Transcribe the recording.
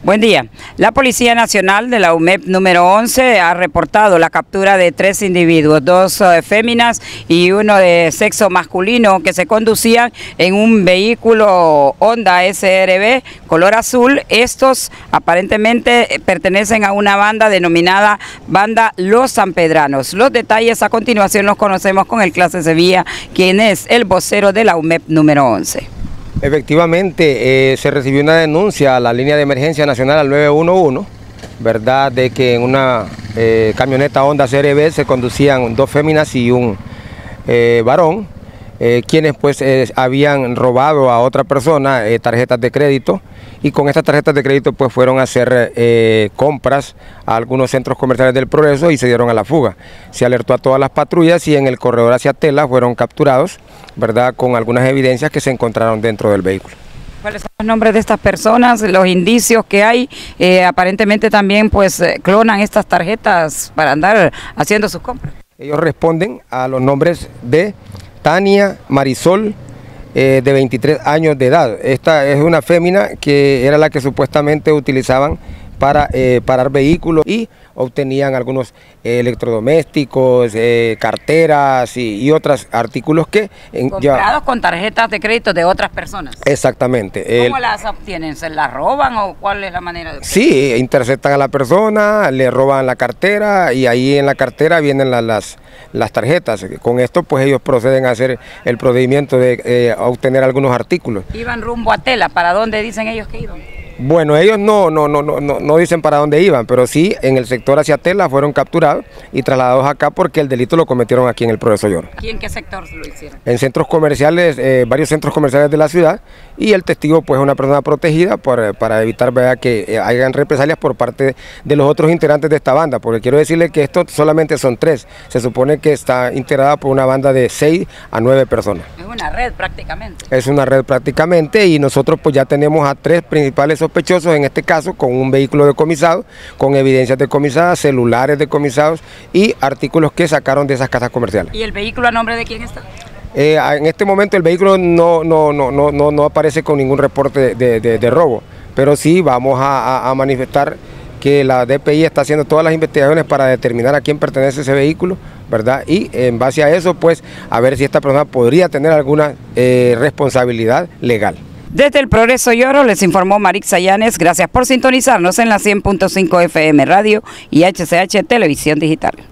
Buen día. La Policía Nacional de la UMEP número 11 ha reportado la captura de 3 individuos, 2 féminas y uno de sexo masculino, que se conducían en un vehículo Honda SRB color azul. Estos aparentemente pertenecen a una banda denominada Banda Los Sanpedranos. Los detalles a continuación los conocemos con el Clase Sevilla, quien es el vocero de la UMEP número 11. Efectivamente, se recibió una denuncia a la línea de emergencia nacional al 911, ¿verdad?, de que en una camioneta Honda CRB se conducían 2 féminas y un varón, quienes pues habían robado a otra persona tarjetas de crédito, y con estas tarjetas de crédito pues fueron a hacer compras a algunos centros comerciales del Progreso y se dieron a la fuga. Se alertó a todas las patrullas y en el corredor hacia Tela fueron capturados, ¿verdad?, con algunas evidencias que se encontraron dentro del vehículo. ¿Cuáles son los nombres de estas personas, los indicios que hay? Aparentemente también pues clonan estas tarjetas para andar haciendo sus compras. Ellos responden a los nombres de Tania Marisol, de 23 años de edad. Esta es una fémina que era la que supuestamente utilizaban para parar vehículos y obtenían algunos electrodomésticos, carteras y otros artículos que... comprados con tarjetas de crédito de otras personas. Exactamente. ¿Cómo las obtienen? ¿Se las roban o cuál es la manera de...? Sí, interceptan a la persona, le roban la cartera y ahí en la cartera vienen las tarjetas. Con esto pues ellos proceden a hacer el procedimiento de obtener algunos artículos. ¿Iban rumbo a Tela? ¿Para dónde dicen ellos que iban? Bueno, ellos no dicen para dónde iban, pero sí en el sector hacia Tela fueron capturados y trasladados acá porque el delito lo cometieron aquí en el Progreso Lloro. ¿Y en qué sector lo hicieron? En centros comerciales, varios centros comerciales de la ciudad, y el testigo pues es una persona protegida para evitar, ¿verdad?, que hayan represalias por parte de los otros integrantes de esta banda, porque quiero decirle que esto solamente son 3, se supone que está integrada por una banda de 6 a 9 personas. Es una red prácticamente. Es una red prácticamente y nosotros pues ya tenemos a 3 principales sospechosos, en este caso con un vehículo decomisado, con evidencias decomisadas, celulares decomisados y artículos que sacaron de esas casas comerciales. ¿Y el vehículo a nombre de quién está? En este momento el vehículo no aparece con ningún reporte de robo, pero sí vamos a manifestar que la DPI está haciendo todas las investigaciones para determinar a quién pertenece ese vehículo, ¿verdad? Y en base a eso, pues, a ver si esta persona podría tener alguna responsabilidad legal. Desde el Progreso Lloro les informó Marixa Llanes. Gracias por sintonizarnos en la 100.5 FM Radio y HCH Televisión Digital.